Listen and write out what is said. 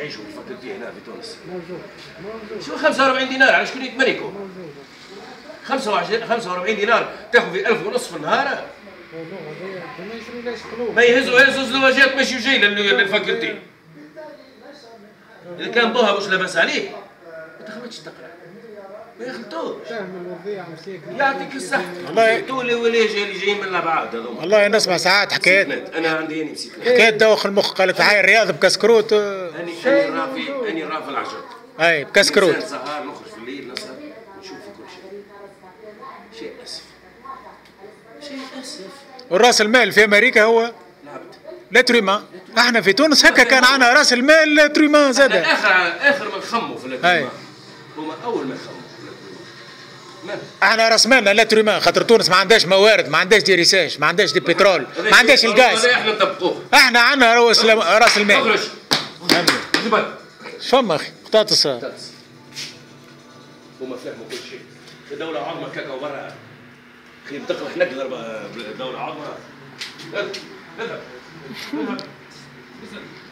يعيشوا الفقير هنا في تونس؟ موجود. شو 45 دينار على شكون يتملكوا؟ 45 دينار تاخذ في 1000 ونص في النهار؟ ما يهزوا زواجات ماشي جاي للفقيرتين. إذا كان ضوها مش لاباس عليه ما تخرجش تقرا. ما يخلطوش. يعطيك الصحة. والله تولي ولا جايين من الابعاد هذوما. والله نسمع ساعات حكايات. انا عندي اني مسيت. حكاية دوخ المخ قالت هاي الرياض بكسكروت. اني رافي العجل. اي بكسكروت. سهر نخرج في الليل نسهر نشوف في كل شيء. شيء اسف. شيء اسف. والراس المال في امريكا هو لاتريما. احنا في تونس هكا كان عندنا راس المال لاتريما زاد. اخر ما نخموا في لاتريما. هما اول ما يخموا. احنا راس مالنا لاتريما خاطر تونس ما عندهاش موارد، ما عندهاش دي ريساج، ما عندهاش دي بترول، ما عندهاش الغاز. احنا نطبقوه. احنا عندنا راس المال. اخرج. شو اخي؟ قطاطس. هما فهموا كل شيء. الدولة عظمى كاكا وبرا. خلي بتقلق نقدر دولة عظمى. اذهب.